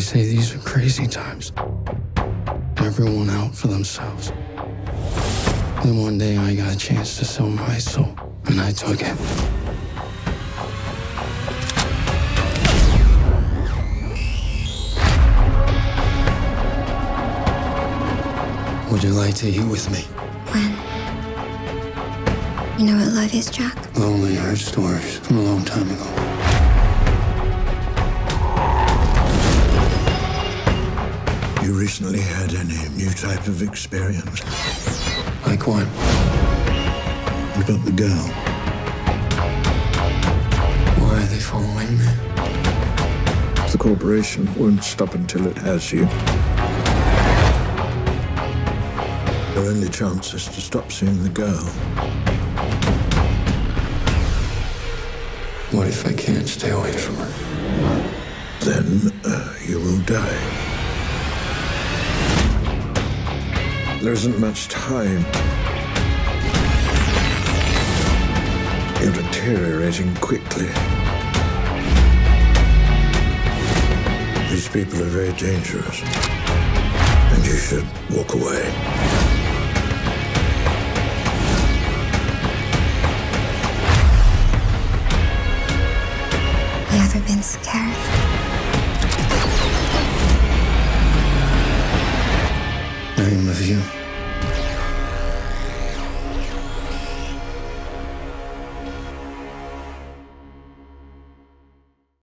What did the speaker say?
say these are crazy times. Everyone out for themselves. Then one day I got a chance to sell my soul, and I took it. Would you like to eat with me? When? You know what love is, Jack? I've only heard stories from a long time ago. You recently had any new type of experience? Like what? What about the girl? Why are they following me? The corporation won't stop until it has you. Your only chance is to stop seeing the girl. What if I can't stay away from her? Then you will die. There isn't much time. You're deteriorating quickly. These people are very dangerous, and you should walk away. You ever been scared? Name of you.